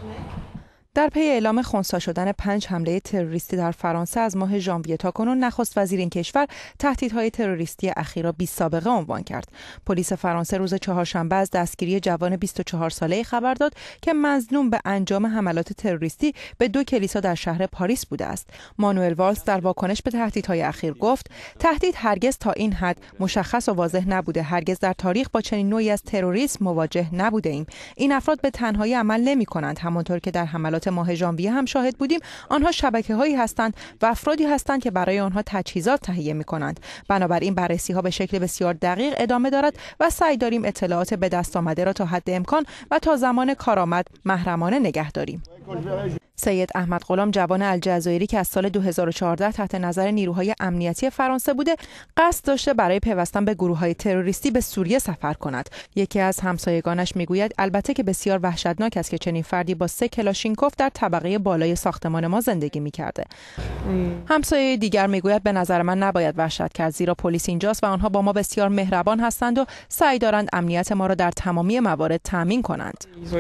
در پی اعلام خنثی شدن 5 حمله تروریستی در فرانسه از ماه ژانویه تاکنون نخست وزیر این کشور تهدیدهای تروریستی اخیر را بی‌سابقه عنوان کرد. پلیس فرانسه روز چهارشنبه از دستگیری جوان 24 ساله‌ای خبر داد که مظنون به انجام حملات تروریستی به 2 کلیسا در شهر پاریس بوده است. مانوئل والز در واکنش به تهدیدهای اخیر گفت: تهدید هرگز تا این حد مشخص و واضح نبوده. هرگز در تاریخ با چنین نوعی از تروریسم مواجه نبوده‌ایم. این افراد به تنهایی عمل نمی‌کنند. همانطور که در حملات ماه ژانویه هم شاهد بودیم، آنها شبکه‌هایی هستند و افرادی هستند که برای آنها تجهیزات تهیه می‌کنند. بنابراین بررسی‌ها به شکل بسیار دقیق ادامه دارد و سعی داریم اطلاعات به دست آمده را تا حد امکان و تا زمان کارآمد محرمانه نگه داریم. سید احمد غلام، جوان الجزایری که از سال 2014 تحت نظر نیروهای امنیتی فرانسه بوده، قصد داشته برای پیوستن به گروه‌های تروریستی به سوریه سفر کند. یکی از همسایگانش میگوید البته که بسیار وحشتناک است که چنین فردی با 3 کلاشینکوف در طبقه بالای ساختمان ما زندگی می‌کرده. همسایه دیگر میگوید به نظر من نباید وحشت کرد، زیرا پلیس اینجاست و آنها با ما بسیار مهربان هستند و سعی دارند امنیت ما را در تمامی موارد تامین کنند.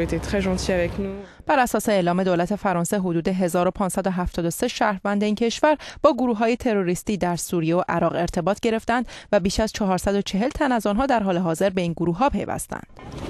بر اساس اعلام دولت فرانسه حدود 1573 شهروند این کشور با گروه‌های تروریستی در سوریه و عراق ارتباط گرفتند و بیش از 440 تن از آنها در حال حاضر به این گروه‌ها پیوستند.